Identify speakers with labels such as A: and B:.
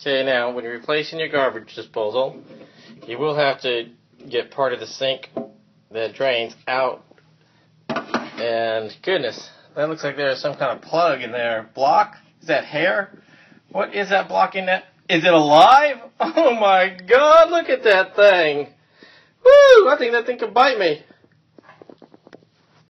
A: Okay, now when you're replacing your garbage disposal, you will have to get part of the sink that drains out. And goodness, that looks like there's some kind of plug in there. Block? Is that hair? What is that blocking that? Is it alive? Oh my God, look at that thing. Woo! I think that thing could bite me.